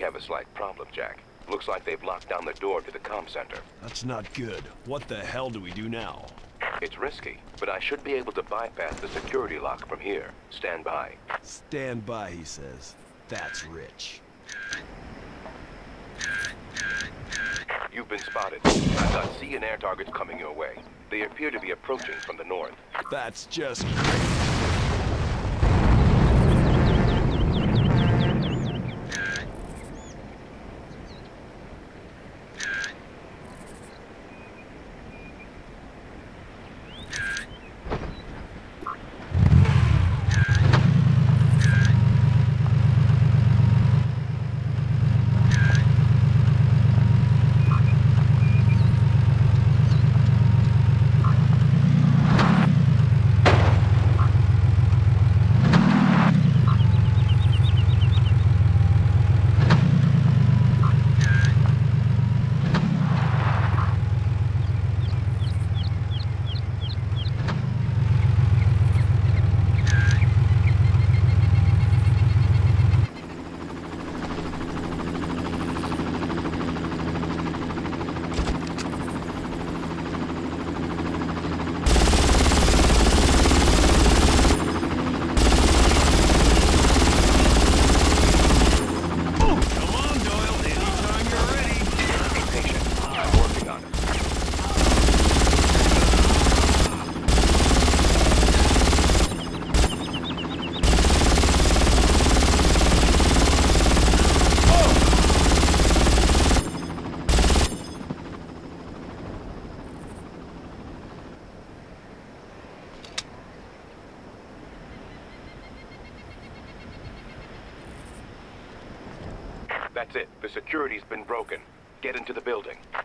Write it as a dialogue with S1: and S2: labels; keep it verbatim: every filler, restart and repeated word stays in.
S1: have a slight problem, Jack. Looks like they've locked down the door to the comm center.
S2: That's not good. What the hell do we do now?
S1: It's risky, but I should be able to bypass the security lock from here. Stand by.
S2: Stand by, he says. That's rich.
S1: You've been spotted. I've got sea and air targets coming your way. They appear to be approaching from the north.
S2: That's just great.
S1: That's it. The security's been broken. Get into the building.